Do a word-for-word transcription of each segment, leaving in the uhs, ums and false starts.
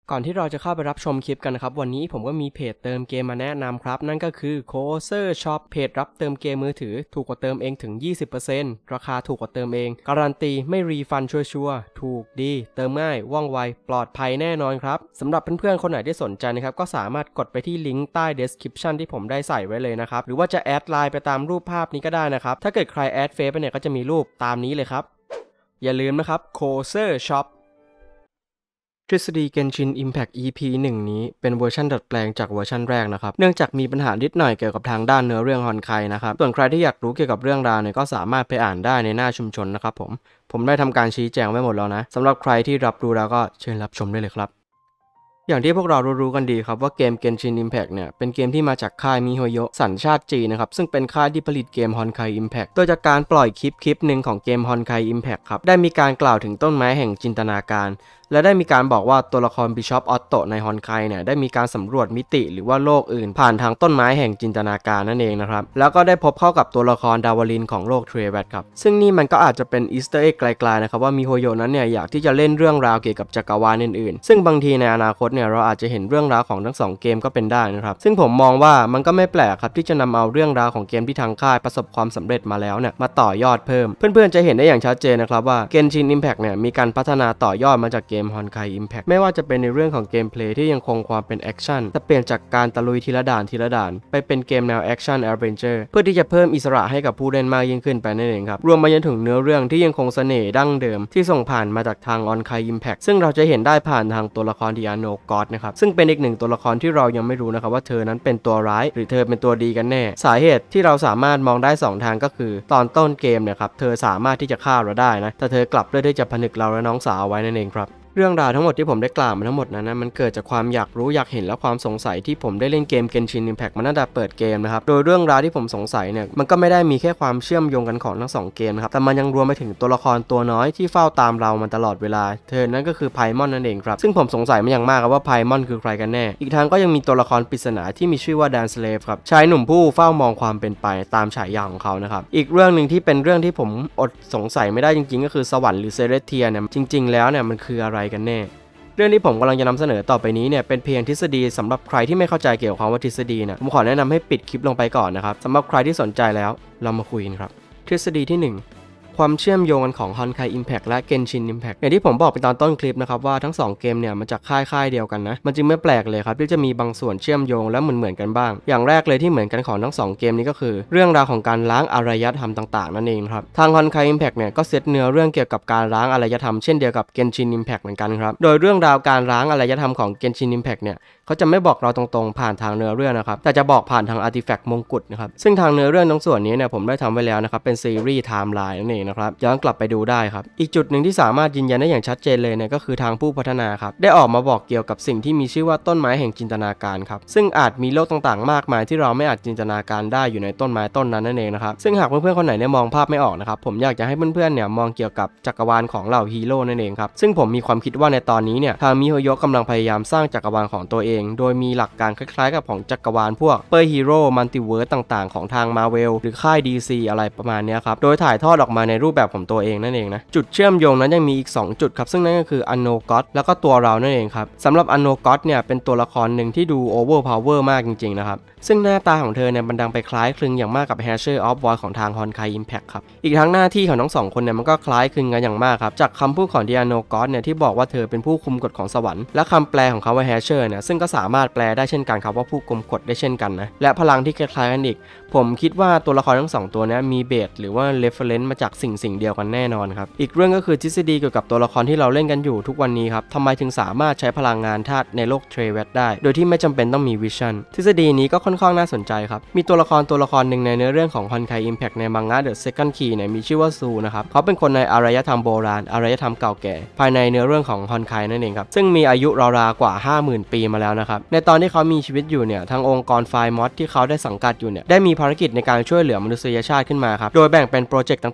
ก่อนที่เราจะเข้าไปรับชมคลิปกันนะครับวันนี้ผมก็มีเพจเติมเกมมาแนะนำครับนั่นก็คือ Cozer Shop เพจรับเติมเกมมือถือถูกกว่าเติมเองถึง ยี่สิบเปอร์เซ็นต์ ราคาถูกกว่าเติมเองการันตีไม่รีฟันชัวร์ๆถูกดีเติมง่ายว่องไวปลอดภัยแน่นอนครับสำหรับเพื่อนๆคนไหนที่สนใจนะครับก็สามารถกดไปที่ลิงก์ใต้ description ที่ผมได้ใส่ไว้เลยนะครับหรือว่าจะแอดไลน์ไปตามรูปภาพนี้ก็ได้นะครับถ้าเกิดใครแอดเฟซไปเนี่ยก็จะมีรูปตามนี้เลยครับอย่าลืมนะครับ Cozer Shopทฤษฎี Genshin Impact อี พี หนึ่ง นี้เป็นเวอร์ชันดัดแปลงจากเวอร์ชันแรกนะครับเนื่องจากมีปัญหานิดหน่อยเกี่ยวกับทางด้านเนื้อเรื่องฮอนไคนะครับส่วนใครที่อยากรู้เกี่ยวกับเรื่องราวเนี่ยก็สามารถไปอ่านได้ในหน้าชุมชนนะครับผมผมได้ทำการชี้แจงไว้หมดแล้วนะสำหรับใครที่รับรู้แล้วก็เชิญรับชมได้เลยครับอย่างที่พวกเรารู้ๆกันดีครับว่าเกม Genshin Impact เนี่ยเป็นเกมที่มาจากค่ายมิโฮโยะสัญชาติจีนนะครับซึ่งเป็นค่ายที่ผลิตเกม Honkai Impact โดยจากการปล่อยคลิปคลิปหนึ่งของเกม Honkai Impact ครับได้มีการกล่าวถึงต้นไม้แห่งจินตนาการและได้มีการบอกว่าตัวละครบิชอปออตโตในฮอนไคเนี่ยได้มีการสำรวจมิติหรือว่าโลกอื่นผ่านทางต้นไม้แห่งจินตนาการนั่นเองนะครับแล้วก็ได้พบเข้ากับตัวละครดาวลินของโลกเทรเวตครับซึ่งนี่มันก็อาจจะเป็นอีสเตอร์เอ็กไกลๆนะครับว่ามิโฮโยะนั้นเนี่ยอยากที่จะเล่นเรื่องราวเกี่ยวกับจักรวาลอื่นๆซึ่งบางทีในอนาคตเนี่ยเราอาจจะเห็นเรื่องราวของทั้งสองเกมก็เป็นได้นะครับซึ่งผมมองว่ามันก็ไม่แปลกครับที่จะนำเอาเรื่องราวของเกมที่ทางค่ายประสบความสำเร็จมาแล้วเนี่ยมาต่อยอดเพิ่มเพื่อนๆจะเห็นได้อย่างชัดเจนนะครับว่า Genshin Impact เนี่ยมีการพัฒนาต่อยอดมาจากเกม Honkai Impactไม่ว่าจะเป็นในเรื่องของเกมเพลย์ที่ยังคงความเป็นแอคชั่นแต่เปลี่ยนจากการตะลุยทีละด่านทีละด่านไปเป็นเกมแนวแอคชั่นแอดเวนเจอร์เพื่อที่จะเพิ่มอิสระให้กับผู้เล่นมากยิ่งขึ้นไปนั่นเองครับรวมมาจนถึงเนื้อเรื่องที่ยังคงเสน่ห์ดั้งเดิมที่ส่งผ่านมาจากทาง Honkai Impact ซึ่งเราจะเห็นได้ผ่านทางตัวละครดิอาโนกอสนะครับซึ่งเป็นอีกหนึ่งตัวละครที่เรายังไม่รู้นะครับว่าเธอนั้นเป็นตัวร้ายหรือเธอเป็นตัวดีกันแน่สาเหตุที่เราสามารถมองได้สองทางก็คือตอนต้นเกมเนี่ยครับเธอสามารถที่จะฆ่าเราได้นะแต่เธอกลับเลือกที่จะผนึกเราและน้องสาวไว้นั่นเองครับเรื่องราวทั้งหมดที่ผมได้กล่าวมาทั้งหมดนั้นนะมันเกิดจากความอยากรู้อยากเห็นและความสงสัยที่ผมได้เล่นเกม Genshin Impact มาตั้งแต่เปิดเกมนะครับโดยเรื่องราวที่ผมสงสัยเนี่ยมันก็ไม่ได้มีแค่ความเชื่อมโยงกันของทั้งสองเกมนะครับแต่มันยังรวมไปถึงตัวละครตัวน้อยที่เฝ้าตามเรามันตลอดเวลาเธอนั้นก็คือไพมอนนั่นเองครับซึ่งผมสงสัยมาอย่างมากครับว่าไพมอนคือใครกันแน่อีกทางก็ยังมีตัวละครปริศนาที่มีชื่อว่าแดนสเลฟครับชายหนุ่มผู้เฝ้ามองความเป็นไปตามฉายาของเขานะครับอีกเรื่องนึงที่เป็นเรื่องที่ผมอดสงสัยไม่ได้จริงๆก็คือสวรรค์หรือเซเลสเทียเนี่ยจริงๆแล้วเนี่ยมันคืออะไรกันแน่เรื่องที่ผมกำลังจะนำเสนอต่อไปนี้เนี่ยเป็นเพียงทฤษฎีสำหรับใครที่ไม่เข้าใจเกี่ยวกับคำว่าทฤษฎีเนี่ยผมขอแนะนำให้ปิดคลิปลงไปก่อนนะครับสำหรับใครที่สนใจแล้วเรามาคุยกันครับทฤษฎีที่หนึ่งความเชื่อมโยงกันของ Honkai Impact และ Genshin Impact อย่างที่ผมบอกไปตอนต้นคลิปนะครับว่าทั้งสองเกมเนี่ยมาจากค่ายค่ายเดียวกันนะมันจึงไม่แปลกเลยครับที่จะมีบางส่วนเชื่อมโยงและเหมือนเหมือนกันบ้างอย่างแรกเลยที่เหมือนกันของทั้งสองเกมนี้ก็คือเรื่องราวของการล้างอารยธรรมต่างๆนั่นเองครับทาง Honkai Impact เนี่ยก็เซตเนื้อเรื่องเกี่ยวกับการล้างอารยธรรมเช่นเดียวกับ Genshin Impact เหมือนกันครับโดยเรื่องราวการล้างอารยธรรมของ Genshin Impact เนี่ยเขาจะไม่บอกเราตรงๆผ่านทางเนื้อเรื่องนะครับแต่จะบอกผ่านทางอาร์ติแฟกต์มงกุฎนะครับซึ่งทางเนื้อเรื่องทั้งส่วนนี้เนี่ยผมได้ทำไว้แล้วนะครับเป็นซีรีส์ไทม์ไลน์นั่นเองนะครับย้อนกลับไปดูได้ครับอีกจุดหนึ่งที่สามารถยืนยันได้อย่างชัดเจนเลยเนี่ยก็คือทางผู้พัฒนาครับได้ออกมาบอกเกี่ยวกับสิ่งที่มีชื่อว่าต้นไม้แห่งจินตนาการครับซึ่งอาจมีโลกต่างๆมากมายที่เราไม่อาจจินตนาการได้อยู่ในต้นไม้ต้นนั้นนั่นเองนะครับซึ่งหากเพื่อนๆคนไหนเนี่ยมองภาพไม่ออกนะครับผมอยากจะให้เพื่อนๆเนี่ยมองเกี่ยวกับจักรวาลของเหล่าฮีโร่นั่นเองครับซึ่งผมมีความคิดว่าในตอนนี้เนี่ยทางมิโฮโยะกำลังพยายามสร้างจักรวาลของตัวเองโดยมีหลักการคล้ายๆกับของจักรวาลพวกเปอร์ฮีโร่มัลติเวิร์สต่างๆของทาง Marvel หรือค่าย ดี ซี อะไรประมาณนี้ครับโดยถ่ายทอดออกมาในรูปแบบของตัวเองนั่นเองนะจุดเชื่อมโยงนั้นยังมีอีกสองจุดครับซึ่งนั่นก็คืออันโนก็อตแล้วก็ตัวเรานั่นเองครับสำหรับอันโนก็อตเนี่ยเป็นตัวละครหนึ่งที่ดูโอเวอร์พาวเวอร์มากจริงๆนะครับซึ่งหน้าตาของเธอเนี่ยมันดังไปคล้ายคลึงอย่างมากกับ Hatcher of Void ของทาง Honkai Impact ครับอีกทั้งหน้าที่ของทั้งสองคนเนี่ยมันก็คล้ายคลึงกันอย่างมากครับจากคำพูดของดิอาโนก็อตเนี่ยที่บอกว่าเธอเป็นผู้คุมกฎของสวรรค์และคำแปลของเขาว่า Hatcher เนี่ยซึ่งก็สามารถแปลได้เช่นกันครับว่าผู้คุมกฎได้เช่นกันนะและพลังที่คล้ายๆกันอีกผมคิดว่าตัวละครทั้งสองตัวนี้มีเบสหรือว่า reference มาจากสิ่งสิ่งเดียวกันแน่นอนครับอีกเรื่องก็คือทฤษฎีเกี่ยวกับตัวละครที่เราเล่นกันอยู่ทุกวันนี้ครับทำไมถึงสามารถใช้พลังงานธาตุในโลกเทรเวตได้โดยที่ไม่จำเป็นต้องมีวิชั่นทฤษฎีนี้ก็ค่อนข้างน่าสนใจครับมีตัวละครตัวละครหนึ่งในเนื้อเรื่องของ Honkai Impact ในมังงะ The Second Key เนี่ยมีชื่อว่าซูนะครับเขาเป็นคนในอารยธรรมโบราณอารยธรรมเก่าแก่ภายในเนื้อเรื่องของ Honkai นั่นเองครับซึ่งมีอายุราวๆกว่า ห้าหมื่น ปีมาแล้วนะครับในตอนที่เขามีชีวิตอยู่เนี่ยทางองค์กรไฟมอสที่เขาได้สังกัดอยู่เนี่ยได้มีภารกิจในการช่วยเหลือมนุษยชาติขึ้นมาครับโดยแบ่งเป็นโปรเจกต์ต่างๆทั้งหมด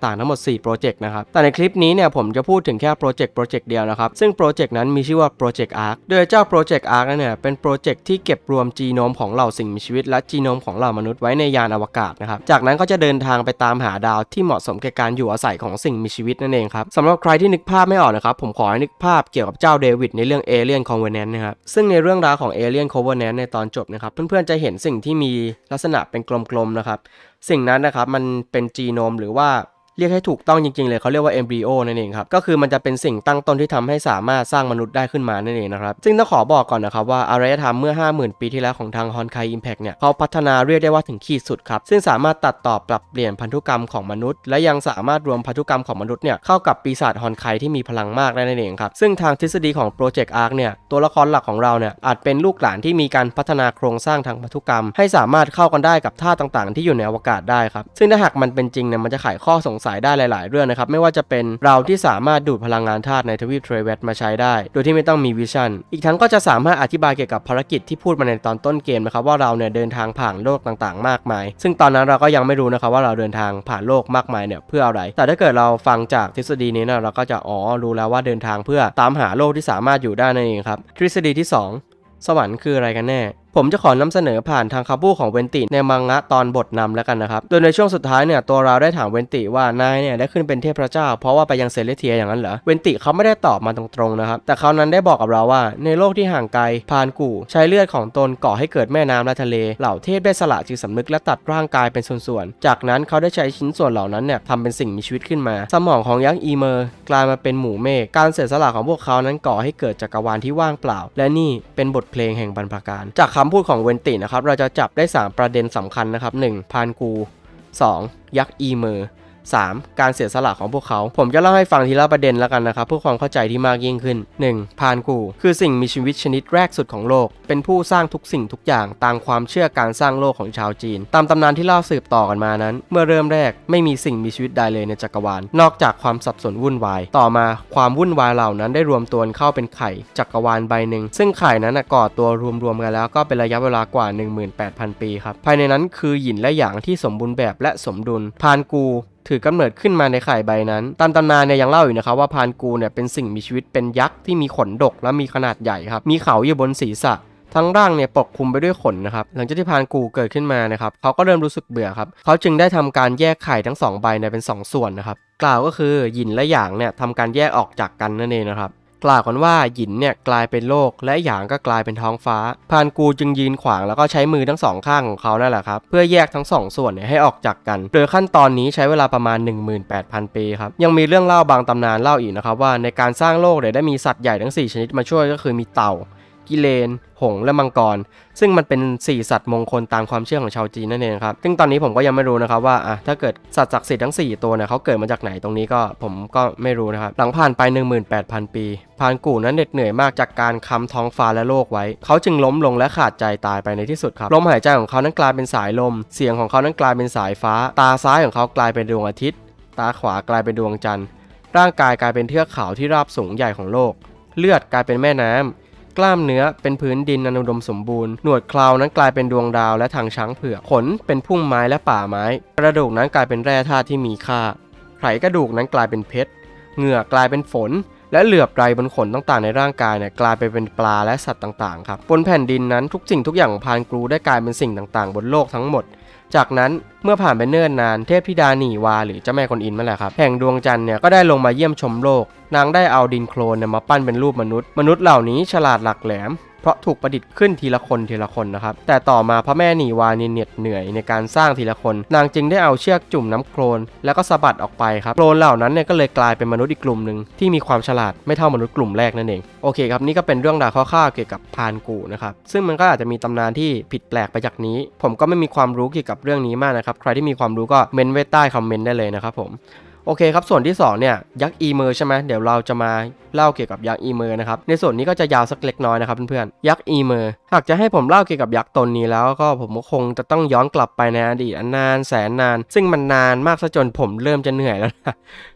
สี่โปรเจกต์นะครับแต่ในคลิปนี้เนี่ยผมจะพูดถึงแค่โปรเจกต์โปรเจกต์เดียวนะครับซึ่งโปรเจกต์นั้นมีชื่อว่าโปรเจกต์อาร์คโดยเจ้าโปรเจกต์อาร์คนั้นเนี่ยเป็นโปรเจกต์ที่เก็บรวมจีโนมของเหล่าสิ่งมีชีวิตและจีโนมของเหล่ามนุษย์ไว้ในยานอวกาศนะครับจากนั้นก็จะเดินทางไปตามหาดาวที่เหมาะสมแก่การอยู่อาศัยของสิ่งมีชีวิตนั่นเองครับสำหรับใครที่นึกภาพไม่ออกนะครับผมขอให้นึกภาพเกี่ยวกับเจ้าเดวิดในเรื่อง Alien Covenant นะครับซึ่งในเรื่องราวของ Alien Covenant ในตอนจบนะครับเพื่อนๆจะเห็นสิ่งที่มีลักษณะเป็นกลมๆนะครับสิ่งนั้นนะครับมันเป็นจีโนมหรือว่าเรียกให้ถูกต้องจริงๆเลยเขาเรียกว่า embryo นั่นเองครับก็คือมันจะเป็นสิ่งตั้งต้นที่ทำให้สามารถสร้างมนุษย์ได้ขึ้นมานั่นเองนะครับซึ่งต้องขอบอกก่อนนะครับว่าอารยธรรมเมื่อ ห้าหมื่น ปีที่แล้วของทาง Honkai Impact เนี่ยเขาพัฒนาเรียกได้ว่าถึงขีดสุดครับซึ่งสามารถตัดต่อปรับเปลี่ยนพันธุกรรมของมนุษย์และยังสามารถรวมพันธุกรรมของมนุษย์เนี่ยเข้ากับปีศาจฮอนไคที่มีพลังมากได้นั่นเองครับซึ่งทางทฤษฎีของ Project Arc เนี่ยตัวละครหลักของเราเนี่ยอาจเป็นลูกหลานที่มีการพัฒนาโครงสร้างทางพันธุกรรมให้สามารถเข้ากันได้กับธาตุต่างๆที่อยู่ในอวกาศได้ครับซึ่งถ้าหากมันเป็นจริงเนี่ยมันจะไขข้อสงสัยได้หลายๆเรื่องนะครับไม่ว่าจะเป็นเราที่สามารถดูดพลังงานธาตุในทวีปเทรเวตมาใช้ได้โดยที่ไม่ต้องมีวิชั่นอีกทั้งก็จะสามารถอธิบายเกี่ยวกับภารกิจที่พูดมาในตอนต้นเกมนะครับว่าเราเนี่ยเดินทางผ่านโลกต่างๆมากมายซึ่งตอนนั้นเราก็ยังไม่รู้นะครับว่าเราเดินทางผ่านโลกมากมายเนี่ยเพื่ออะไรแต่ถ้าเกิดเราฟังจากทฤษฎีนี้นะเราก็จะอ๋อรู้แล้วว่าเดินทางเพื่อตามหาโลกที่สามารถอยู่ได้นั่นเองครับทฤษฎีที่สองสวรรค์คืออะไรกันแน่ผมจะขอนำเสนอผ่านทางคำพูดของเวนติในมังงะตอนบทนำแล้วกันนะครับโดยในช่วงสุดท้ายเนี่ยตัวเราได้ถามเวนติว่านายเนี่ยได้ขึ้นเป็นเทพเจ้าเพราะว่าไปยังเซเลเทียอย่างนั้นเหรอเวนติเขาไม่ได้ตอบมาตรงๆนะครับแต่เขานั้นได้บอกกับเราว่าในโลกที่ห่างไกลพานกู่ใช้เลือดของตนก่อให้เกิดแม่น้ำและทะเลเหล่าเทพได้สละจิตสำนึกและตัดร่างกายเป็นส่วนๆจากนั้นเขาได้ใช้ชิ้นส่วนเหล่านั้นเนี่ยทำเป็นสิ่งมีชีวิตขึ้นมาสมองของยักษ์อีเมอร์กลายมาเป็นหมู่เมฆการเสียสละของพวกเขานั้นก่อให้เกิดจักรวาลที่ว่างเปล่าและนี่เป็นบทเพลงแห่งบรรพการจากคำพูดของเวนตินะครับเราจะจับได้สามประเด็นสำคัญนะครับหนึ่งพานกูสองยักษ์อีเมอร์สามการเสียสละของพวกเขาผมจะเล่าให้ฟังทีละประเด็นแล้วกันนะครับเพื่อความเข้าใจที่มากยิ่งขึ้นหนึ่งพานกูคือสิ่งมีชีวิตชนิดแรกสุดของโลกเป็นผู้สร้างทุกสิ่งทุกอย่างตามความเชื่อการสร้างโลกของชาวจีนตามตำนานที่เล่าสืบต่อกันมานั้นเมื่อเริ่มแรกไม่มีสิ่งมีชีวิตใดเลยในจักรวาลนอกจากความสับสนวุ่นวายต่อมาความวุ่นวายเหล่านั้นได้รวมตัวเข้าเป็นไข่จักรวาลใบหนึ่งซึ่งไข่นั้นก่อตัวรวมๆกันแล้วก็เป็นระยะเวลากว่า หนึ่งหมื่นแปดพัน ปีครับภายในนั้นคือหยินและหยางที่สมบูรณ์แบบและสมดุลพานกูถือกำเนิดขึ้นมาในไข่ใบนั้นตามตำนานเนี่ยยังเล่าอยู่นะครับว่าพานกูเนี่ยเป็นสิ่งมีชีวิตเป็นยักษ์ที่มีขนดกและมีขนาดใหญ่ครับมีเขาอยู่บนศีรษะทั้งร่างเนี่ยปกคลุมไปด้วยขนนะครับหลังจากที่พานกูเกิดขึ้นมานะครับเขาก็เริ่มรู้สึกเบื่อครับเขาจึงได้ทำการแยกไข่ทั้งสองใบเนี่ยเป็นสองส่วนนะครับกล่าวก็คือหยินและหยางเนี่ยทำการแยกออกจากกันนั่นเองนะครับกล่าวกันว่าหยินเนี่ยกลายเป็นโลกและหยางก็กลายเป็นท้องฟ้าพานกูจึงยืนขวางแล้วก็ใช้มือทั้งสองข้างของเขานั่นแหละครับเพื่อแยกทั้งสองส่วนเนี่ยให้ออกจากกันโดยขั้นตอนนี้ใช้เวลาประมาณ หนึ่งหมื่นแปดพัน ปีครับยังมีเรื่องเล่าบางตำนานเล่าอีกนะครับว่าในการสร้างโลกเนี่ยได้มีสัตว์ใหญ่ทั้งสี่ชนิดมาช่วยก็คือมีเต่ากิเลนหงส์และมังกรซึ่งมันเป็นสี่สัตว์มงคลตามความเชื่อของชาวจีนนั่นเองครับซึ่งตอนนี้ผมก็ยังไม่รู้นะครับว่าอ่ะถ้าเกิดสัตว์ศักดิ์สิทธิ์ทั้งสี่ตัวเนี่ยเขาเกิดมาจากไหนตรงนี้ก็ผมก็ไม่รู้นะครับหลังผ่านไป หนึ่งหมื่นแปดพัน ปีพานกู่นั้นเหน็ดเหนื่อยมากจากการค้ำท้องฟ้าและโลกไว้เขาจึงล้มลงและขาดใจตายไปในที่สุดครับลมหายใจของเขานั้นกลายเป็นสายลมเสียงของเขานั้นกลายเป็นสายฟ้าตาซ้ายของเขากลายเป็นดวงอาทิตย์ตาขวากลายเป็นดวงจันทร์ร่างกายกลายเป็นเทือกเขาที่ราบสูงใหญ่ของโลกเลือดกลายเป็นแม่น้ำกล้ามเนื้อเป็นพื้นดินอันอุดมสมบูรณ์หนวดเครานั้นกลายเป็นดวงดาวและทางช้างเผือกขนเป็นพุ่มไม้และป่าไม้กระดูกนั้นกลายเป็นแร่ธาตุที่มีค่าไขกระดูกนั้นกลายเป็นเพชรเหงื่อกลายเป็นฝนและเหลือบไรบนขนต่างๆในร่างกายเนี่ยกลายไปเป็นปลาและสัตว์ต่างๆครับบนแผ่นดินนั้นทุกสิ่งทุกอย่างของพานกรูได้กลายเป็นสิ่งต่างๆบนโลกทั้งหมดจากนั้นเมื่อผ่านไปเนิ่นนานเทพธิดาหนี่วาหรือเจ้าแม่กวนอิมนั่นแหละครับแห่งดวงจันทร์เนี่ยก็ได้ลงมาเยี่ยมชมโลกนางได้เอาดินโคลนเนี่ยมาปั้นเป็นรูปมนุษย์มนุษย์เหล่านี้ฉลาดหลักแหลมเพราะถูกประดิษฐ์ขึ้นทีละคนทีละคนนะครับแต่ต่อมาพระแม่หนี่วาเนี่ยเหน็ดเหนื่อยในการสร้างทีละคนนางจึงได้เอาเชือกจุ่มน้ำโคลนแล้วก็สะบัดออกไปครับโคลนเหล่านั้นเนี่ยก็เลยกลายเป็นมนุษย์อีกกลุ่มหนึ่งที่มีความฉลาดไม่เท่ามนุษย์กลุ่มแรกนั่นเองโอเคครับนี่ก็เป็นเรื่องราวคร่าวๆเกี่ยวกับพานกู่นะครับซึ่งมันก็อาจจะมีตำนานที่ผิดแปลกไปจากนี้ผมก็ไม่มีความรู้เกี่ยวกับเรื่องนี้มากนะครับใครที่มีความรู้ก็เมนไว้ใต้คอมเมนต์ได้เลยนะครับผมโอเคครับส่วนที่สองเนี่ยยักษ์อีเมอร์ใช่ไหมเดี๋ยวเราจะมาเล่าเกี่ยวกับยักษ์อีเมอร์นะครับในส่วนนี้ก็จะยาวสักเล็กน้อยนะครับเพื่อนๆยักษ์อีเมอร์หากจะให้ผมเล่าเกี่ยวกับยักษ์ตนนี้แล้วก็ผมก็คงจะต้องย้อนกลับไปในอดีตอันนานแสนนานซึ่งมันนานมากซะจนผมเริ่มจะเหนื่อยแล้วนะ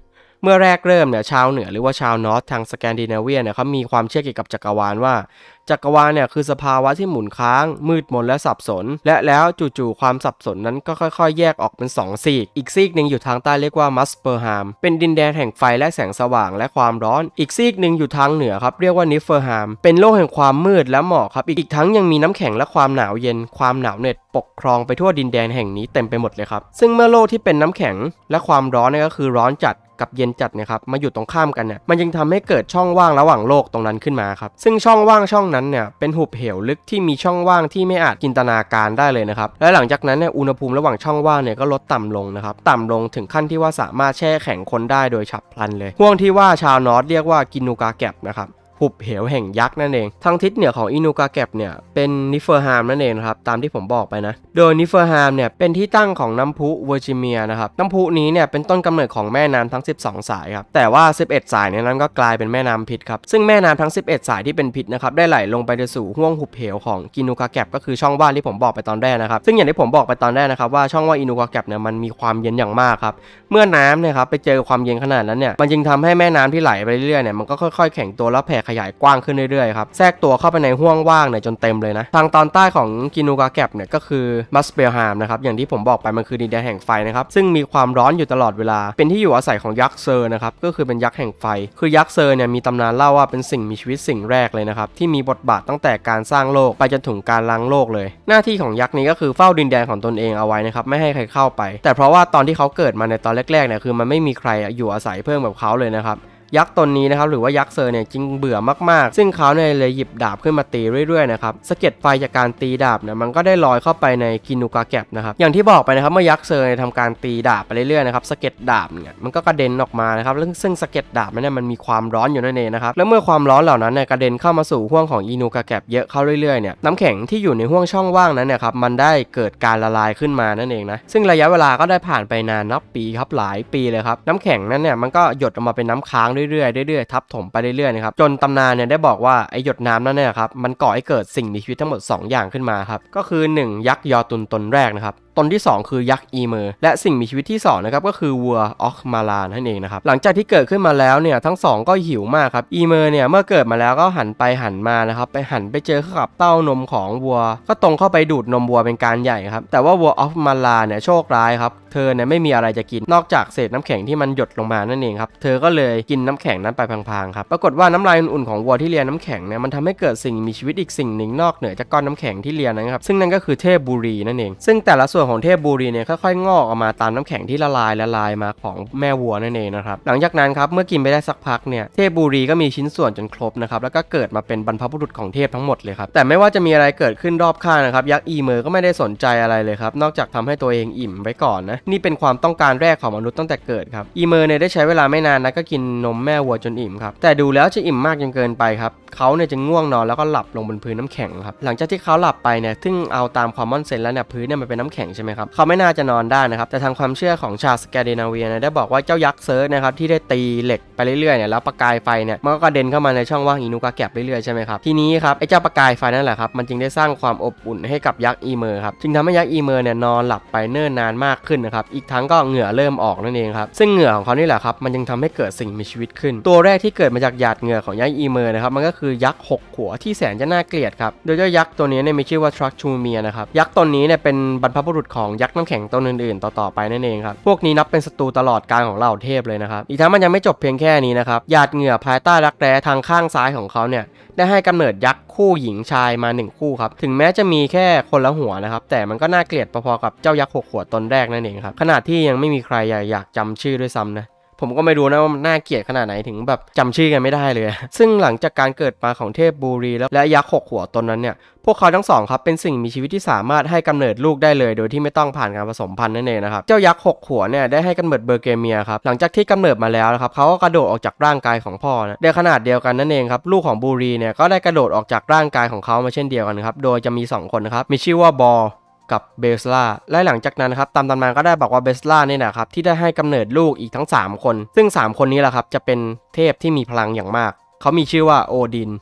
เมื่อแรกเริ่มเนี่ยชาวเหนือหรือว่าชาวนอร์ททางสแกนดิเนเวียเนี่ยเขามีความเชื่อเกี่ยวกับจักรวาลว่าจักรวาลเนี่ยคือสภาวะที่หมุนค้างมืดมนและสับสนและแล้วจู่ๆความสับสนนั้นก็ค่อยๆแยกออกเป็นสองซีกอีกซีกหนึ่งอยู่ทางใต้เรียกว่ามัสเปอร์ฮามเป็นดินแดนแห่งไฟและแสงสว่างและความร้อนอีกซีกหนึ่งอยู่ทางเหนือครับเรียกว่านิฟเฟอร์ฮามเป็นโลกแห่งความมืดและหมอกครับอีกทั้งยังมีน้ำแข็งและความหนาวเย็นความหนาวเหน็บปกครองไปทั่วดินแดนแห่งนี้เต็มไปหมดเลยครับซึ่งเมื่อโลกที่เป็นน้ำแข็งและความร้อนเนี่ยก็คือร้อนจัดกับเย็นจัดเนี่ยครับมาอยู่ตรงข้ามกันเนี่ยมันจึงทำให้เกิดช่องว่างระหว่างโลกตรงนั้นขึ้นมาครับซึ่งช่องว่างช่องนั้นเนี่ยเป็นหุบเหวลึกที่มีช่องว่างที่ไม่อาจจินตนาการได้เลยนะครับและหลังจากนั้นเนี่ยอุณหภูมิระหว่างช่องว่างเนี่ยก็ลดต่ำลงนะครับต่ำลงถึงขั้นที่ว่าสามารถแช่แข็งคนได้โดยฉับพลันเลยห่วงที่ว่าชาวนอร์ทเรียกว่ากินูกาแกบนะครับหุบเหวแห่งยักษ์นั่นเองทางทิศเหนือของอินูกาแกบเนี่ยเป็นนิเฟอร์ฮามนั่นเองครับตามที่ผมบอกไปนะโดยนิเฟอร์ฮามเนี่ยเป็นที่ตั้งของน้ำพุเวอร์จิเมียนะครับน้ำพุนี้เนี่ยเป็นต้นกำเนิดของแม่น้ำทั้งสิบสองสายครับแต่ว่าสิบเอ็ดสายในนั้นก็กลายเป็นแม่น้ำพิษครับซึ่งแม่น้ำทั้งสิบเอ็ดสายที่เป็นพิษนะครับได้ไหลลงไปสู่ห้วงหุบเหวของกินูกาแกบก็คือช่องว่างที่ผมบอกไปตอนแรกนะครับซึ่งอย่างที่ผมบอกไปตอนแรกนะครับว่าช่องว่างอินูกาแกบเนี่ยมันมีความเย็นอย่างมากครับเมื่อน้ำเนี่ยครับไปเจอความเย็นขนาดนั้นเนี่ยมันจึงทำให้แม่น้ำที่ไหลไปเรื่อยๆเนี่ยมันก็ค่อยๆแข็งตัวแล้วแผ่ขยายกว้างขึ้นเรื่อยๆครับแทรกตัวเข้าไปในห้วงว่างเนี่ยจนเต็มเลยนะทางตอนใต้ของกินูกาแกบเนี่ยก็คือมัสเปลฮามนะครับอย่างที่ผมบอกไปมันคือดินแดนแห่งไฟนะครับซึ่งมีความร้อนอยู่ตลอดเวลาเป็นที่อยู่อาศัยของยักษ์เซอร์นะครับก็คือเป็นยักษ์แห่งไฟคือยักษ์เซอร์เนี่ยมีตำนานเล่าว่าเป็นสิ่งมีชีวิตสิ่งแรกเลยนะครับที่มีบทบาทตั้งแต่การสร้างโลกไปจนถึงการล้างโลกเลยหน้าที่ของยักษ์นี้ก็คือเฝ้าดินแดนของตนเองเอาไว้นะครับไม่ให้ใครเข้าไปแต่เพราะว่าตอนที่เขาเกิดมาในตอนแรกๆเนี่ยคือมันไม่มีใครอยู่อาศัยเพิ่มกับเขาเลยนะครับยักษ์ตนนี้นะครับหรือว่ายักษ์เซอร์เนี่ยจึงเบื่อมากๆซึ่งเขาเนี่ยเลยหยิบดาบขึ้นมาตีเรื่อยๆนะครับสะเก็ดไฟจากการตีดาบเนี่ยมันก็ได้ลอยเข้าไปในกินูกาแกบนะครับอย่างที่บอกไปนะครับเมื่อยักษ์เซอร์ทำการตีดาบไปเรื่อยๆนะครับสะเก็ดดาบเนี่ยมันก็กระเด็นออกมานะครับซึ่งสะเก็ดดาบเนี่ยมันมีความร้อนอยู่นั่นเองนะครับแล้วเมื่อความร้อนเหล่านั้นเนี่ยกระเด็นเข้ามาสู่ห้วงของกินูกาแกบเยอะเข้าเรื่อยๆเนี่ยน้ำแข็งที่อยู่ในห้วงช่องว่างนั้นเนี่ยครับมันได้เกิดการละลายขึ้นมานั่นเองนะซึ่งระยะเวลาก็ได้ผ่านไปนานนับปีครับหลายปีเลยครับน้ำแข็งนั้นเนี่ยมันก็หยดออกมาเป็นน้ำค้างเรื่อยๆเรื่อยๆทับถมไปเรื่อยๆนะครับจนตำนานเนี่ยได้บอกว่าไอหยดน้ำนั่นเนี่ยครับมันก่อให้เกิดสิ่งมีชีวิตทั้งหมดสองอย่างขึ้นมาครับก็คือหนึ่งยักษ์ยอตุนตนแรกนะครับตนที่สองคือยักษ์อีเมอร์และสิ่งมีชีวิตที่สองนะครับก็คือวัวออกมาลานั่นเองนะครับหลังจากที่เกิดขึ้นมาแล้วเนี่ยทั้งสองก็หิวมากครับอีเมอร์เนี่ยเมื่อเกิดมาแล้วก็หันไปหันมานะครับไปหันไปเจอกับเต้านมของวัวก็ตรงเข้าไปดูดนมวัวเป็นการใหญ่ครับแต่ว่าวัวออกมาลาเนี่ยโชคร้ายครับเธอเนี่ยไม่มีอะไรจะกินนอกจากเศษน้ำแข็งที่มันหยดลงมานั่นเองครับเธอก็เลยกินน้ำแข็งนั้นไปพลางๆครับปรากฏว่าน้ำลายอุ่นๆของวัวที่เลียน้ำแข็งเนี่ยมันทำให้เกิดสิ่งมีชีวิตอีกสิ่งหนึ่งนอกเหนือจากก้อนน้ำแข็งที่เลียนะครับซึ่งนั่นก็คือเทพบุรีนั่นเองซึ่งแต่ละส่วนของเทพบุรีเนี่ยค่อยๆงอกออกมาตามน้ำแข็งที่ละลายละลายมาของแม่วัวนั่นเองนะครับหลังจากนั้นครับเมื่อกินไปได้สักพักเนี่ยเทพบุรีก็มีชิ้นส่วนจนครบนะครับแล้วก็เกิดมาเป็นบรรพบุรุษของเทพทั้งหมดเลยครับแต่ไม่ว่าจะมีอะไรเกิดขึ้นรอบข้างนะครับยักษ์อีเมอร์ก็ไม่ได้สนใจอะไรเลยครับนอกจากทำให้ตัวเองอิ่มไว้ก่อนนะนี่เป็นความต้องการแรกของมนุษย์ตั้งแต่เกิดครับอีเมอร์เนี่ยได้ใช้เวลาไม่นานนะก็กินนมแม่วัวจนอิ่มครับแต่ดูแล้วจะอิ่มมากจนเกินไปครับเขาเนี่ยจะง่วงนอนแล้วก็หลับลงบนพื้นน้ำแข็งครับหลังจากที่เขาหลับไปเนี่ยซึ่งเอาตามความมอนเซนแล้วเนี่ยพื้นเนี่ยมันเป็นน้ำแข็งใช่ไหมครับเขาไม่น่าจะนอนได้นะครับแต่ทางความเชื่อของชาวสแกนดิเนเวียเนี่ยได้บอกว่าเจ้ายักษ์เซิร์ชนะครับที่ได้ตีเหล็กไปเรื่อยๆเนี่ยแล้วประกายไฟเนี่ยมันก็กระเด็นเข้ามาในช่องว่างอินูกาแกบเรื่อยๆใช่ไหมครับทีนี้ครับไอ้เจ้าประกายไฟนั่นแหละครับมันจึงได้สร้างความอบอุ่นให้กับยักษ์อีเมอร์ครับจึงทำให้ยักษ์อีเมอร์เนี่ยนอนหลับไปเนิ่นนานมากขึ้นนะครับอีกทั้งก็เหงื่อเริ่มออกนั่นเองครับซึ่งเหงื่อของเขานี่แหละครับมันจึงทำให้เกิดสิ่งมีชีวิตขึ้นตัวแรกที่เกิดมาจากหยาดเหงื่อของยักษ์อีเมอร์นะครับมันก็คือยักษ์หกหัวที่แสนจะน่าเกลียดครับโดยเจ้ายักษ์ตัวนี้เนี่ยมีชื่อว่าทรัคชูเมียนะครับยักษ์ตนนี้เนี่ยเป็นบรรพบุรุษของยักษ์น้ำแข็งตัวอื่นๆต่อๆไปนั่นเองครับพวกนี้นับเป็นศัตรูตลอดกาลของเหล่าเทพเลยนะครับอีกทั้งมันยังไม่จบเพียงแค่นี้นะครับหยาดเหงื่อภายใต้รักแร้ทางข้างซ้ายของเขาเนี่ยได้ให้กำเนิดยักษ์คู่หญิงชายมาหนึ่งคู่ครับถึงแม้จะมีแค่คนละหัวนะครับแต่มันก็น่าเกลียดพอๆกับเจ้ายักษ์หกหัวตนแรกนั่นเองครับขนาดที่ยังไม่มีใครอยากจำชื่อด้วยซ้ำนะผมก็ไม่รู้นะว่ามันน่าเกลียดขนาดไหนถึงแบบจำชื่อกันไม่ได้เลยซึ่งหลังจากการเกิดมาของเทพบุรีและยักษ์หกหัวตนนั้นเนี่ยพวกเขาทั้งสองครับเป็นสิ่งมีชีวิตที่สามารถให้กำเนิดลูกได้เลยโดยที่ไม่ต้องผ่านการผสมพันธุ์นั่นเองนะครับเจ้ายักษ์หกหัวเนี่ยได้ให้กำเนิดเบอร์เกเมียครับหลังจากที่กำเนิดมาแล้วนะครับเขาก็กระโดดออกจากร่างกายของพ่อนะในขนาดเดียวกันนั่นเองครับลูกของบุรีเนี่ยก็ได้กระโดดออกจากร่างกายของเขามาเช่นเดียวกันครับโดยจะมีสองคนนะครับมีชื่อว่าบอกับเบสลาและหลังจากนั้นครับตามตำนานก็ได้บอกว่าเบสลาเนี่ยนะครับที่ได้ให้กำเนิดลูกอีกทั้งสามคนซึ่งสามคนนี้แหละครับจะเป็นเทพที่มีพลังอย่างมากเขามีชื่อว่าโอดิน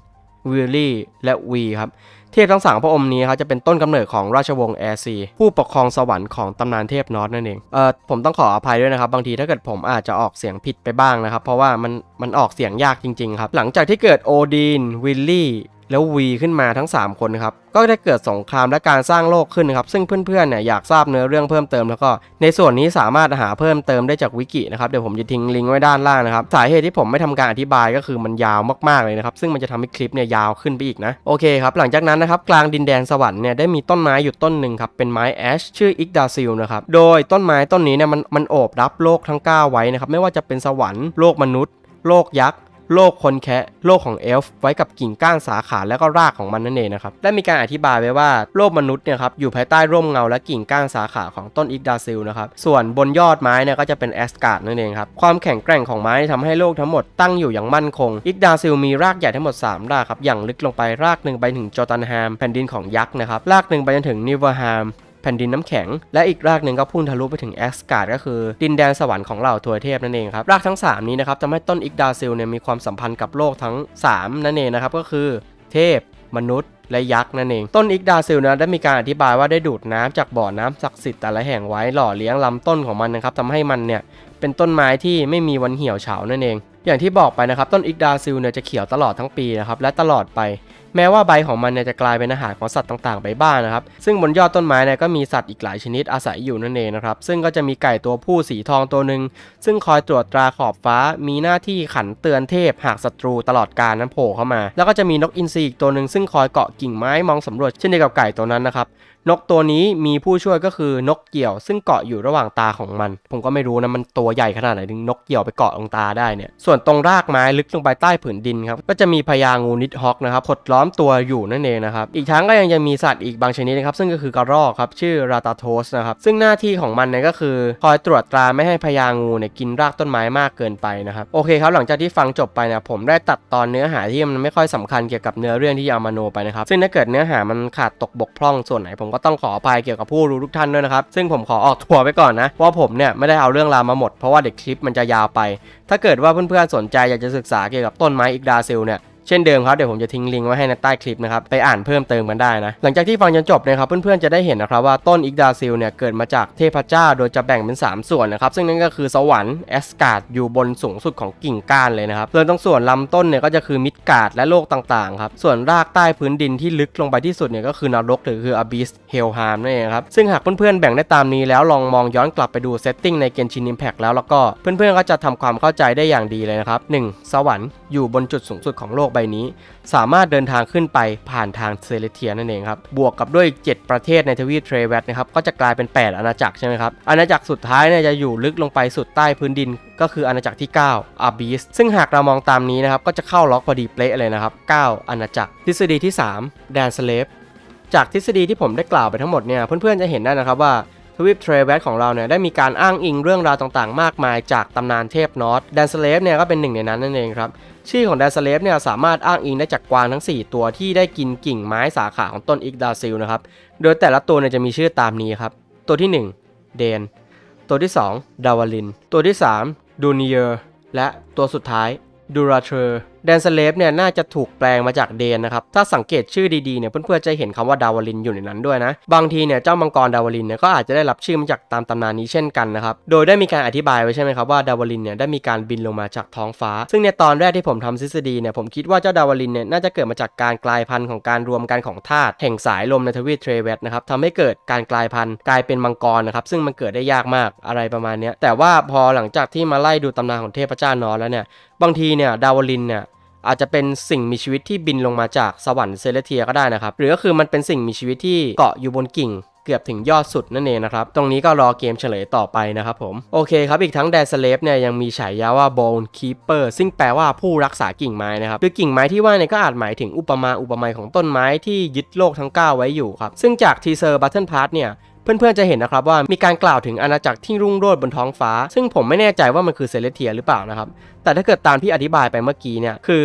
วิลลี่และวีครับเทพทั้งสามพระองค์นี้ครับจะเป็นต้นกำเนิดของราชวงศ์แอร์ซีผู้ปกครองสวรรค์ของตำนานเทพนอร์สนั่นเองเอ่อผมต้องขออภัยด้วยนะครับบางทีถ้าเกิดผมอาจจะออกเสียงผิดไปบ้างนะครับเพราะว่ามันมันออกเสียงยากจริงๆครับหลังจากที่เกิดโอดินวิลลี่แล้ววีขึ้นมาทั้งสามคนครับก็ได้เกิดสงครามและการสร้างโลกขึ้นครับซึ่งเพื่อนๆเนี่ยอยากทราบเนื้อเรื่องเพิ่มเติมแล้วก็ในส่วนนี้สามารถหาเพิ่มเติมได้จากวิกินะครับเดี๋ยวผมจะทิ้งลิงก์ไว้ด้านล่างนะครับสาเหตุที่ผมไม่ทำการอธิบายก็คือมันยาวมากๆเลยนะครับซึ่งมันจะทำให้คลิปเนี่ยยาวขึ้นไปอีกนะโอเคครับหลังจากนั้นนะครับกลางดินแดนสวรรค์เนี่ยได้มีต้นไม้อยู่ต้นหนึ่งครับเป็นไม้แอชชื่ออิกดาซิลนะครับโดยต้นไม้ต้นนี้เนี่ยมันมันโอบรับโลกทั้งเก้าไว้นะครับไม่ว่าจะเป็นสวรรค์โลกมนุษย์โลกยักษ์โลกคนแคะโลกของเอลฟ์ไว้กับกิ่งก้านสาขาและก็รากของมันนั่นเองนะครับและมีการอธิบายไว้ว่าโลกมนุษย์เนี่ยครับอยู่ภายใต้ร่มเงาและกิ่งก้านสาขาของต้นอิกดาซิลนะครับส่วนบนยอดไม้เนี่ยก็จะเป็นแอสการ์ดนั่นเองครับความแข็งแกร่งของไม้ทำให้โลกทั้งหมดตั้งอยู่อย่างมั่นคงอิกดาซิลมีรากใหญ่ทั้งหมดสามรากครับอย่างลึกลงไปรากหนึ่งไปถึงจอร์แดนแฮมแผ่นดินของยักษ์นะครับรากหนึ่งไปจนถึงนิเวอร์แฮมแผ่นดินน้ำแข็งและอีกรากหนึ่งก็พุ่งทะลุไปถึงแอสการ์ดก็คือดินแดนสวรรค์ของเหล่าทวยเทพนั่นเองครับรากทั้งสามนี้นะครับทำให้ต้นอิกดาซิลเนี่ยมีความสัมพันธ์กับโลกทั้งสามนั่นเองนะครับก็คือเทพมนุษย์และยักษ์นั่นเองต้นอิกดาซิลนะได้มีการอธิบายว่าได้ดูดน้ำจากบ่อน้ำศักดิ์สิทธิ์แต่ละแห่งไว้หล่อเลี้ยงลำต้นของมันนะครับทำให้มันเนี่ยเป็นต้นไม้ที่ไม่มีวันเหี่ยวเฉานั่นเองอย่างที่บอกไปนะครับต้นอิกดาซิลเนี่ยจะเขียวตลอดทั้งปีนะครับและตลอดไปแม้ว่าใบของมันเนี่ยจะกลายเป็นอาหารของสัตว์ต่างๆไปบ้าง นะครับซึ่งบนยอดต้นไม้เนี่ยก็มีสัตว์อีกหลายชนิดอาศัยอยู่นั่นเองนะครับซึ่งก็จะมีไก่ตัวผู้สีทองตัวหนึ่งซึ่งคอยตรวจตราขอบฟ้ามีหน้าที่ขันเตือนเทพหากศัตรูตลอดกาลนั้นโผล่เข้ามาแล้วก็จะมีนกอินทรีอีกตัวหนึ่งซึ่งคอยเกาะกิ่งไม้มองสำรวจเช่นเดียวกับไก่ตัวนั้นนะครับนกตัวนี้มีผู้ช่วยก็คือนกเกี่ยวซึ่งเกาะอยู่ระหว่างตาของมันผมก็ไม่รู้นะมันตัวใหญ่ขนาดไหนถึงนกเกี่ยวไปเกาะตรงตาได้เนี่ยส่วนตรงรากไม้ลึกลงไปใต้ผืนดินครับก็จะมีพญางูนิดฮอกนะครับขดล้อมตัวอยู่นั่นเองนะครับอีกทั้งก็ยังจะมีสัตว์อีกบางชนิดนะครับซึ่งก็คือกระรอกครับชื่อราตาโทสนะครับซึ่งหน้าที่ของมันเนี่ยก็คือคอยตรวจตราไม่ให้พญางูเนี่ยกินรากต้นไม้มากเกินไปนะครับโอเคครับหลังจากที่ฟังจบไปเนี่ยผมได้ตัดตอนเนื้อหาที่มันไม่ค่อยสำคัญเกี่ยวกับเนื้อเรื่องที่เอามาโนไปนะครับซึ่งถ้าเกิดเนื้อหามันขาดตกบกพร่องส่วนไหนผมก็ต้องขออภัยเกี่ยวกับผู้รู้ทุกท่านด้วยนะครับซึ่งผมขอออกตัวไปก่อนนะว่าผมเนี่ยไม่ได้เอาเรื่องราวมาหมดเพราะว่าเด็กคลิปมันจะยาวไปถ้าเกิดว่าเพื่อนๆสนใจอยากจะศึกษาเกี่ยวกับต้นไม้อิกดาซิลเนี่ยเช่นเดิมครับเดี๋ยวผมจะทิ้งลิงก์ไว้ให้ในใต้คลิปนะครับไปอ่านเพิ่มเติมกันได้นะหลังจากที่ฟังจนจบนะครับเพื่อนๆจะได้เห็นนะครับว่าต้นอิกดาซิลเนี่ยเกิดมาจากเทพเจ้าโดยจะแบ่งเป็นสามส่วนนะครับซึ่งนั่นก็คือสวรรค์แอสการ์ดอยู่บนสูงสุดของกิ่งก้านเลยนะครับส่วนตรงส่วนลำต้นเนี่ยก็จะคือมิดการ์ดและโลกต่างๆครับส่วนรากใต้พื้นดินที่ลึกลงไปที่สุดเนี่ยก็คือนรกหรือคืออบิสเฮลฮามนั่นเองครับซึ่งหากเพื่อนๆแบ่งได้ตามนี้แล้วลองมองย้อนกลับไปดูเซตติ้งในเกนชินอิมแพคแล้วแล้วก็เพื่อนๆก็จะทำความเข้าใจได้อย่างดีเลยนะครับหนึ่งสวรรค์อยู่บนจุดสูงสุดของโลกใบนี้สามารถเดินทางขึ้นไปผ่านทางเซเลเทียนั่นเองครับบวกกับด้วยเจ็ดประเทศในทวีปเทรเวตนะครับก็จะกลายเป็นแปดอาณาจักรใช่ไหมครับอาณาจักรสุดท้ายเนี่ยจะอยู่ลึกลงไปสุดใต้พื้นดินก็คืออาณาจักรที่เก้าอาบิสซึ่งหากเรามองตามนี้นะครับก็จะเข้าล็อกพอดีเป๊ะเลยนะครับเก้าอาณาจักรทฤษฎีที่สามแดนสเลฟจากทฤษฎีที่ผมได้กล่าวไปทั้งหมดเนี่ยเพื่อนๆจะเห็นได้นะครับว่าทวีปเทรเวตของเราเนี่ยได้มีการอ้างอิงเรื่องราวต่างๆมากมายจากตำนานเทพนอร์สแดนสเลฟเนี่ยก็เป็นหนึ่งในนั้นนั่นเองครับชื่อของแดนสเลฟเนี่ยสามารถอ้างอิงได้จากกวางทั้งสี่ตัวที่ได้กินกิ่งไม้สาขาของต้นอิกดาซิลนะครับโดยแต่ละตัวเนี่ยจะมีชื่อตามนี้ครับตัวที่หนึ่งเดนตัวที่สองดาวาลินตัวที่สามดูเนียร์และตัวสุดท้ายดูราเทอร์แดนสเลฟเนี่ยน่าจะถูกแปลงมาจากเดนนะครับถ้าสังเกตชื่อดีๆเนี่ยเพื่อนๆจะเห็นคำว่าดาวาลินอยู่ในนั้นด้วยนะบางทีเนี่ยเจ้ามังกรดาวาลินเนี่ยก็อาจจะได้รับชื่อมาจากตามตำนานนี้เช่นกันนะครับโดยได้มีการอธิบายไว้ใช่ไหมครับว่าดาวาลินเนี่ยได้มีการบินลงมาจากท้องฟ้าซึ่งในตอนแรกที่ผมทำทฤษฎีเนี่ยผมคิดว่าเจ้าดาวาลินเนี่ยน่าจะเกิดมาจากการกลายพันธุ์ของการรวมกันของธาตุแห่งสายลมในทวีปเทรเวตนะครับทำให้เกิดการกลายพันธุ์กลายเป็นมังกรนะครับซึ่งมันเกิดได้ยากมากอะไรประมาณนี้แต่ว่าพอหลังจากที่มาไล่ดูตำนานของเทพเจ้านอร์แล้วเนี่ยบางทีเนี่ยดาวาลินเนี่ยอาจจะเป็นสิ่งมีชีวิตที่บินลงมาจากสวรรค์เซเลเทียก็ได้นะครับหรือก็คือมันเป็นสิ่งมีชีวิตที่เกาะอยู่บนกิ่งเกือบถึงยอดสุดนั่นเองนะครับตรงนี้ก็รอเกมเฉลยต่อไปนะครับผมโอเคครับอีกทั้งแดนสเลฟเนี่ยยังมีฉายาว่า Bone Keeper ซึ่งแปลว่าผู้รักษากิ่งไม้นะครับคือกิ่งไม้ที่ว่าเนี่ยก็อาจหมายถึงอุปมาอุปไมยของต้นไม้ที่ยึดโลกทั้งเก้าไว้อยู่ครับซึ่งจากทีเซอร์ Battle Pass เนี่ยเพื่อนๆจะเห็นนะครับว่ามีการกล่าวถึงอาณาจักรที่รุ่งโรจน์บนท้องฟ้าซึ่งผมไม่แน่ใจว่ามันคือเซเลเทียหรือเปล่านะครับแต่ถ้าเกิดตามที่อธิบายไปเมื่อกี้เนี่ยคือ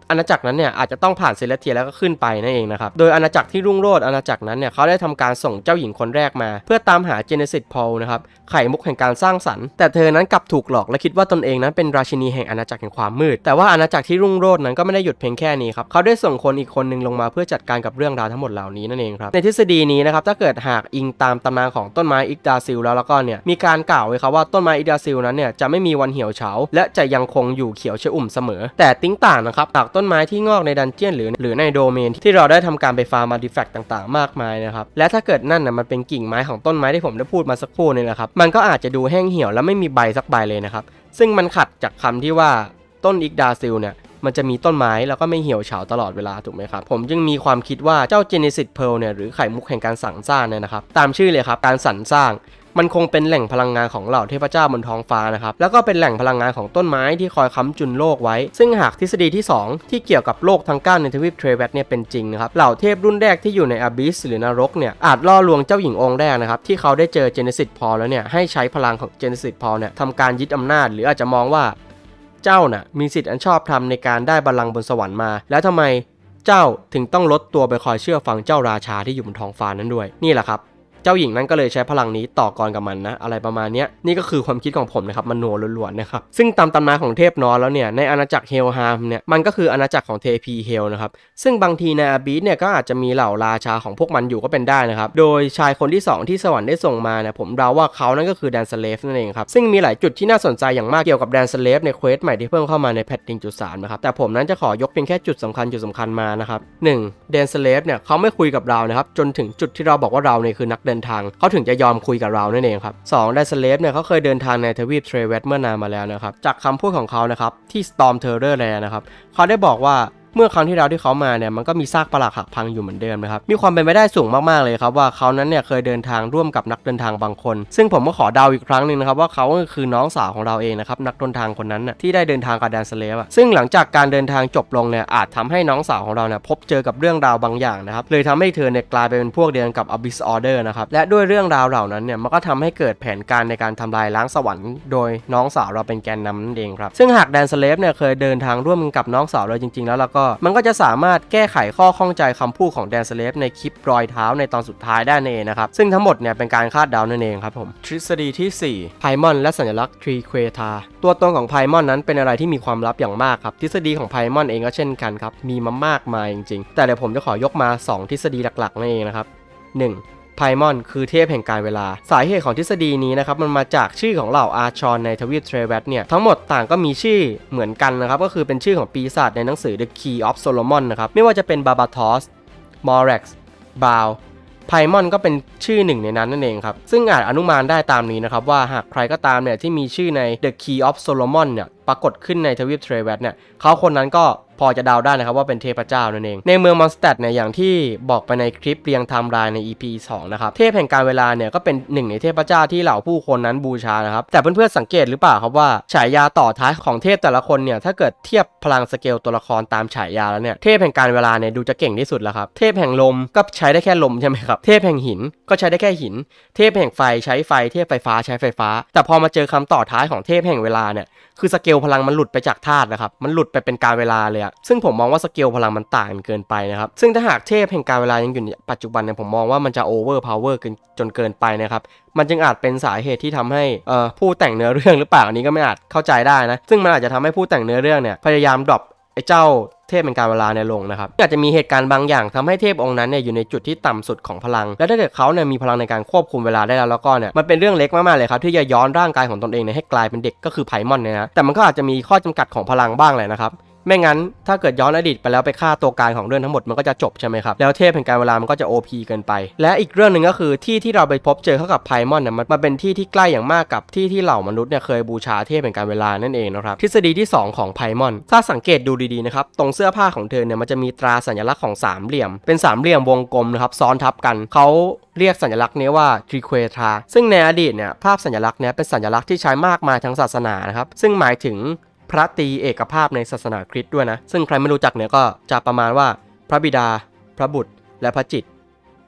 อาณาจักรนั้นเนี่ยอาจจะต้องผ่านเซเลสเทียแล้วก็ขึ้นไปนั่นเองนะครับโดยอาณาจักรที่รุ่งโรจน์อาณาจักรนั้นเนี่ยเขาได้ทำการส่งเจ้าหญิงคนแรกมาเพื่อตามหาเจเนซิสพอลนะครับไข่มุกแห่งการสร้างสรรค์แต่เธอนั้นกลับถูกหลอกและคิดว่าตนเองนั้นเป็นราชินีแห่งอาณาจักรแห่งความมืดแต่ว่าอาณาจักรที่รุ่งโรจน์นั้นก็ไม่ได้หยุดเพียงแค่นี้ครับเขาได้ส่งคนอีกคนนึงลงมาเพื่อจัดการกับเรื่องราวทั้งหมดเหล่านี้นั่นเองครับในทฤษฎีนี้นะครับถ้าเกิดหากอิงตามตำนานของต้นไม้อิกดาซิลแล้วแล้วก็เนี่ยมีการกล่าวไว้ครับว่าต้นไม้อิกดาซิลนั้นเนี่ยจะไม่มีวันเหี่ยวเฉาและจะยังคงอยู่เขียวชอุ่มเสมอแต่ติ้งต่างนะครับจากต้นไม้ที่งอกในดันเจียนหรือหรือในโดเมนที่เราได้ทำการไปฟาร์มอาร์ติแฟกต์ต่างๆมากมายนะครับและถ้าเกิดนั่นน่ะมันเป็นกิ่งไม้ของต้นไม้ที่ผมได้พูดมาสักครู่นี่แหละครับมันก็อาจจะดูแห้งเหี่ยวและไม่มีใบสักใบเลยนะครับซึ่งมันขัดจากคำที่ว่าต้นอิกดาซิลเนี่ยมันจะมีต้นไม้แล้วก็ไม่เหี่ยวเฉาตลอดเวลาถูกไหมครับผมจึงมีความคิดว่าเจ้าเจเนซิสเพร์ลเนี่ยหรือไข่มุกแห่งการสรรสร้างเนี่ยนะครับตามชื่อเลยครับการสรรสร้างมันคงเป็นแหล่งพลังงานของเหล่าเทพเจ้าบนท้องฟ้านะครับแล้วก็เป็นแหล่งพลังงานของต้นไม้ที่คอยค้ำจุนโลกไว้ซึ่งหากทฤษฎีที่สองที่เกี่ยวกับโลกทั้งเก้าในทวีปเทรเวตเนี่ยเป็นจริงนะครับเหล่าเทพรุ่นแรกที่อยู่ในอาบิสหรือนรกเนี่ยอาจล่อลวงเจ้าหญิงองค์แรกนะครับที่เขาได้เจอเจเนซิสพอลแล้วเนี่ยให้ใช้พลังของเจเนซิสพอลเนี่ยทำการยึดอำนาจหรืออาจจะมองว่าเจ้าน่ะมีสิทธิ์อันชอบธรรมในการได้บัลลังก์บนสวรรค์มาแล้วทำไมเจ้าถึงต้องลดตัวไปคอยเชื่อฟังเจ้าราชาที่อยู่บนท้องฟ้านั้นด้วยนี่แหละครับเจ้าหญิงนั้นก็เลยใช้พลังนี้ต่อกรกับมันนะอะไรประมาณนี้นี่ก็คือความคิดของผมนะครับมโนล้วนๆนะครับซึ่งตามตำนานของเทพนอร์แล้วเนี่ยในอาณาจักรเฮลฮามเนี่ยมันก็คืออาณาจักรของเทพีเฮลนะครับซึ่งบางทีในอาบีสเนี่ยก็อาจจะมีเหล่าราชาของพวกมันอยู่ก็เป็นได้นะครับโดยชายคนที่สองที่สวรรค์ได้ส่งมาเนี่ยผมเดาว่าเขานั่นก็คือแดนสเลฟนั่นเองครับซึ่งมีหลายจุดที่น่าสนใจอย่างมากเกี่ยวกับแดนสเลฟในเควสใหม่ที่เพิ่มเข้ามาในแพท หนึ่งจุดสาม นะครับแต่ผมนั้นจะขอยกเพียงแค่จุดสำคัญจุดสำคัญมานะครับหนึ่งแดนสเลฟเนี่ยเขาไม่คุยกับเรานะครับจนถึงจุดที่เราบอกว่าเราเนี่ยคือนักเดินทางเขาถึงจะยอมคุยกับเรานั่นเองครับสองไดสเลฟเนี่ยเขาเคยเดินทางในทวีปเทรเวตเมื่อนานมาแล้วนะครับจากคำพูดของเขานะครับที่ Storm Terror Land นะครับเขาได้บอกว่าเมื่อครั้งที่เราที่เขามาเนี่ยมันก็มีซากปรักหักพังอยู่เหมือนเดิมนะครับมีความเป็นไปได้สูงมากๆเลยครับว่าเขานั้นเนี่ยเคยเดินทางร่วมกับนักเดินทางบางคนซึ่งผมก็ขอเดาอีกครั้งหนึ่งนะครับว่าเขาคือน้องสาวของเราเองนะครับนักเดินทางคนนั้นน่ะที่ได้เดินทางกับแดนสเลฟซึ่งหลังจากการเดินทางจบลงเนี่ยอาจทำให้น้องสาวของเราเนี่ยพบเจอกับเรื่องราวบางอย่างนะครับเลยทำให้เธอเนี่ยกลายไปเป็นพวกเดียวกับ Abyss Order นะครับและด้วยเรื่องราวเหล่านั้นเนี่ยมันก็ทำให้เกิดแผนการในการทำลายล้างสวรรค์โดยน้องสาวเราเป็นแกนนำนั่นเองครับซึ่งหากแดนสเลฟเนี่ยเคยเดินทางร่วมกับน้องสาวเราจริงๆแล้วแล้วก็มันก็จะสามารถแก้ไขข้อข้องใจคำพูดของแดนสเลฟในคลิปรอยเท้าในตอนสุดท้ายได้นั่นเองนะครับซึ่งทั้งหมดเนี่ยเป็นการคาดเดานั่นเองครับผมทฤษฎีที่สี่ไพมอนและสัญลักษณ์ทรีเควทาตัวตนของไพมอนนั้นเป็นอะไรที่มีความลับอย่างมากครับทฤษฎีของไพมอนเองก็เช่นกันครับมีมามากมายจริงๆแต่เดี๋ยวผมจะขอยกมาสองทฤษฎีหลักๆนั่นเองนะครับหนึ่งไพมอนคือเทพแห่งการเวลาสาเหตุของทฤษฎีนี้นะครับมันมาจากชื่อของเหล่าอาร์ชอนในทวีปเทรเวตเนี่ยทั้งหมดต่างก็มีชื่อเหมือนกันนะครับก็คือเป็นชื่อของปีศาจในหนังสือ The Key of Solomon นะครับไม่ว่าจะเป็นบาบาทอสมอร็กซ์บาวไพมอนก็เป็นชื่อหนึ่งในนั้นนั่นเองครับซึ่งอาจอนุมานได้ตามนี้นะครับว่าหากใครก็ตามเนี่ยที่มีชื่อใน The Key of Solomon เนี่ยปรากฏขึ้นในทวีปเทรเวตเนี่ยเขาคนนั้นก็พอจะเดาได้นะครับว่าเป็นเทพเจ้านั่นเองในเมืองมอนสเตดเนี่ยอย่างที่บอกไปในคลิปเรียงไทม์ไลน์ใน อี พี สองนะครับเทพแห่งการเวลาเนี่ยก็เป็นหนึ่งในเทพเจ้าที่เหล่าผู้คนนั้นบูชานะครับแต่เพื่อนๆสังเกตหรือเปล่าครับว่าฉายาต่อท้ายของเทพแต่ละคนเนี่ยถ้าเกิดเทียบพลังสเกลตัวละครตามฉายาแล้วเนี่ยเทพแห่งการเวลาเนี่ยดูจะเก่งที่สุดแล้วครับเทพแห่งลมก็ใช้ได้แค่ลมใช่ไหมครับเทพแห่งหินก็ใช้ได้แค่หินเทพแห่งไฟใช้ไฟเทพไฟฟ้าใช้ไฟฟ้าแต่พอมาเจอคำต่อท้ายของเทพแห่งเวลาเนี่ยคือสเกลพลังมันหลุดไปจากธาตุนะครับมันหลุดไปเป็นการเวลาเลยอะซึ่งผมมองว่าสเกลพลังมันต่างกันเกินไปนะครับซึ่งถ้าหากเทพแห่งการเวลายังอยู่ในปัจจุบันเนี่ยผมมองว่ามันจะโอเวอร์พาวเวอร์จนเกินไปนะครับมันจึงอาจเป็นสาเหตุที่ทำให้เอ่อผู้แต่งเนื้อเรื่องหรือเปล่าอันนี้ก็ไม่อาจเข้าใจได้นะซึ่งมันอาจจะทำให้ผู้แต่งเนื้อเรื่องเนี่ยพยายามดรอปไอ้เจ้าเทพเป็นการเวลาในลงนะครับอาจจะมีเหตุการณ์บางอย่างทำให้เทพองค์นั้นเนี่ยอยู่ในจุดที่ต่ำสุดของพลังและถ้าเกิดเขาเนี่ยมีพลังในการควบคุมเวลาได้แล้วแล้วก็เนี่ยมันเป็นเรื่องเล็กมากๆเลยครับที่จะย้อนร่างกายของตนเองเนี่ยให้กลายเป็นเด็กก็คือไพมอนเนี่ยนะแต่มันก็อาจจะมีข้อจำกัดของพลังบ้างแหละนะครับไม่งั้นถ้าเกิดย้อนอดีตไปแล้วไปฆ่าตัวการของเรื่องทั้งหมดมันก็จะจบใช่ไหมครับแล้วเทพแห่งการเวลามันก็จะ โอ พี เกินไปและอีกเรื่องหนึ่งก็คือที่ที่เราไปพบเจอเข้ากับไพมอนเนี่ยมันเป็นที่ที่ใกล้อย่างมากกับที่ที่เหล่ามนุษย์เนี่ยเคยบูชาเทพแห่งการเวลานั่นเองนะครับทฤษฎีที่สองของไพมอนถ้าสังเกตดูดีๆนะครับตรงเสื้อผ้าของเธอเนี่ยมันจะมีตราสัญลักษณ์ของสามเหลี่ยมเป็นสามเหลี่ยมวงกลมนะครับซ้อนทับกันเขาเรียกสัญลักษณ์นี้ว่าทริเควทราซึ่งในอดีตเนี่ยภาพสัญลักษณ์นี้เป็นสัญลักษณ์ที่ใช้มากมายทั้งศาสนานะครับซึ่งหมายถึงพระตรีเอกภาพในศาสนาคริสต์ด้วยนะซึ่งใครไม่รู้จักเนี่ยก็จะประมาณว่าพระบิดาพระบุตรและพระจิต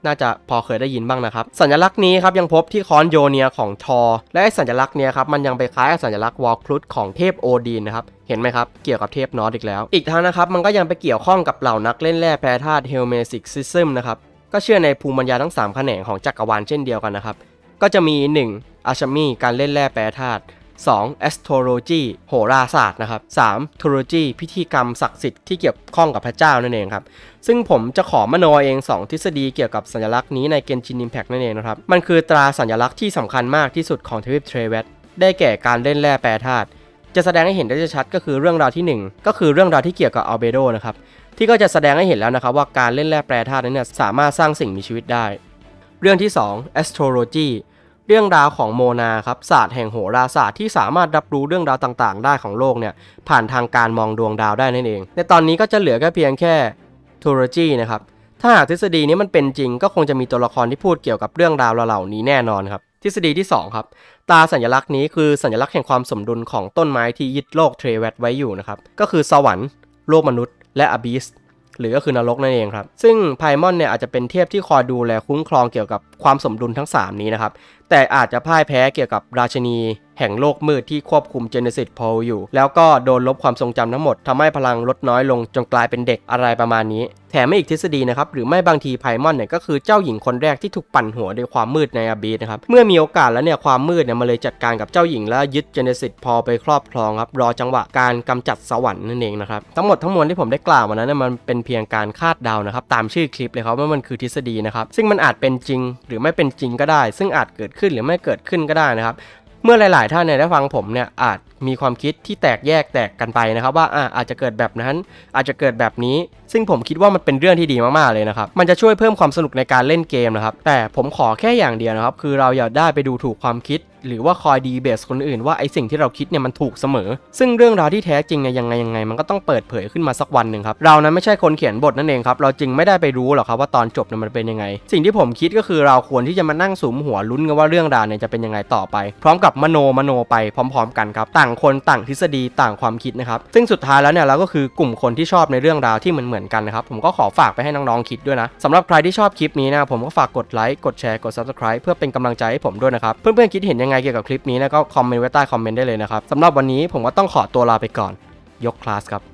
น่าจะพอเคยได้ยินบ้างนะครับสัญลักษณ์นี้ครับยังพบที่ค้อนโยเนียของทอร์และสัญลักษณ์นี้ครับมันยังไปคล้ายกับสัญลักษณ์วอลครุฑของเทพโอดีนนะครับเห็นไหมครับเกี่ยวกับเทพนอร์ดอีกแล้วอีกทั้งนะครับมันก็ยังไปเกี่ยวข้องกับเหล่านักเล่นแร่แปรธาตุเฮลเมซิกซิซึมนะครับก็เชื่อในภูมิปัญญาทั้งสามแขนงของจักรวาลเช่นเดียวกันนะครับก็จะมีหนึ่งอัลเคมีการเล่นแร่แปรธาตุสอง astrology โหราศาสตร์นะครับสาม theology พิธีกรรมศักดิ์สิทธิ์ที่เกี่ยวข้องกับพระเจ้านั่นเองครับซึ่งผมจะขอมโนเองสองทฤษฎีเกี่ยวกับสัญลักษณ์นี้ใน Genshin Impact นั่นเองนะครับมันคือตราสัญลักษณ์ที่สำคัญมากที่สุดของทวีปเทรเวตได้แก่การเล่นแร่แปรธาตุจะแสดงให้เห็นได้ชัดก็คือเรื่องราวที่หนึ่งก็คือเรื่องราวที่เกี่ยวกับอัลเบโดนะครับที่ก็จะแสดงให้เห็นแล้วนะครับว่าการเล่นแร่แปรธาตุนั้นเนี่ยสามารถสร้างสิ่งมีชีวิตได้เรื่องที่สอง astrologyเรื่องราวของโมนาครับศาสตร์แห่งโหราศาสตร์ที่สามารถรับรู้เรื่องราวต่างๆได้ของโลกเนี่ยผ่านทางการมองดวงดาวได้นั่นเองในตอนนี้ก็จะเหลือแค่เพียงแค่ theology นะครับถ้าหากทฤษฎีนี้มันเป็นจริงก็คงจะมีตัวละครที่พูดเกี่ยวกับเรื่องราวเหล่านี้แน่นอนครับทฤษฎีที่สองครับตาสัญลักษณ์นี้คือสัญลักษณ์แห่งความสมดุลของต้นไม้ที่ยึดโลกเทรเวตไว้อยู่นะครับก็คือสวรรค์โลกมนุษย์และอบิสหรือก็คือนรกนั่นเองครับซึ่งไพมอนเนี่ยอาจจะเป็นเทพที่คอยดูแลคุ้มครองเกี่ยวกับความสมดุลทั้งสามนี้นะครับแต่อาจจะพ่ายแพ้เกี่ยวกับราชินีแห่งโลกมืดที่ควบคุมเจเนซิสโพลอยู่แล้วก็โดนลบความทรงจำทั้งหมดทำให้พลังลดน้อยลงจนกลายเป็นเด็กอะไรประมาณนี้แถมไม่อีกทฤษฎีนะครับหรือไม่บางทีไพมอนเนี่ยก็คือเจ้าหญิงคนแรกที่ถูกปั่นหัวด้วยความมืดในอบีสนะครับเมื่อมีโอกาสแล้วเนี่ยความมืดเนี่ยมาเลยจัดการกับเจ้าหญิงและยึดเจเนซิสโพลไปครอบครองครับรอจังหวะการกำจัดสวรรค์นั่นเองนะครับทั้งหมดทั้งมวลที่ผมได้กล่าวมานั้นเนี่ยมันเป็นเพียงการคาดเดานะครับตามชื่อคลิปเลยครับว่ามันคือทฤษฎีนะครับซึ่งมันอาจเป็นจริงหรือไม่เป็นจริงก็ได้ซึ่งอาจเกิดขึ้นหรือไม่เกิดขึ้นก็ได้นะครับเมื่อหลายๆท่านเนี่ยได้ฟังผมเนี่ยอาจมีความคิดที่แตกแยกแตกกันไปนะครับว่าอ่าอาจจะเกิดแบบนั้นอาจจะเกิดแบบนี้ซึ่งผมคิดว่ามันเป็นเรื่องที่ดีมากๆเลยนะครับมันจะช่วยเพิ่มความสนุกในการเล่นเกมนะครับแต่ผมขอแค่อย่างเดียวนะครับคือเราอย่าได้ไปดูถูกความคิดหรือว่าคอยดีเบสคนอื่นว่าไอสิ่งที่เราคิดเนี่ยมันถูกเสมอซึ่งเรื่องราวที่แท้จริงเนี่ยยังไงยังไงมันก็ต้องเปิดเผยขึ้นมาสักวันหนึ่งครับเรานั้นไม่ใช่คนเขียนบทนั่นเองครับเราจึงไม่ได้ไปรู้หรอกครับว่าตอนจบเนี่ยมันเป็นยังไงสิ่งที่ผมคิดก็คือเราควรที่จะมานั่งสุมหัวลุ้นกันว่าเรื่องราวเนี่ยจะเป็นยังไงต่อไปพร้อมกับมโนมโนไปพร้อมๆกันครับต่างคนต่างทฤษฎีต่างความคิดนะครับซึ่งสุดท้ายแล้วเนี่ยเราก็คือกลุ่มคนที่ชอบในเรื่องราวที่เหมือนเหมือนกันนะครับผมก็ขอฝากไปให้น้องๆคิดด้วยนะสำหรับใครที่ชอบคลิปนี้นะผมก็ฝากกดไลค์กดแชร์กด ซับสไครบ์ เพื่อเป็นกำลังใจให้ผมด้วยนะครับเพื่อนๆคิดเห็นยังไงเกี่ยวกับคลิปนี้นะก็คอมเมนต์ไว้ใต้คอมเมนต์ได้เลยนะครับสำหรับวันนี้ผมก็ต้องขอตัวลาไปก่อนยกคลาสครับ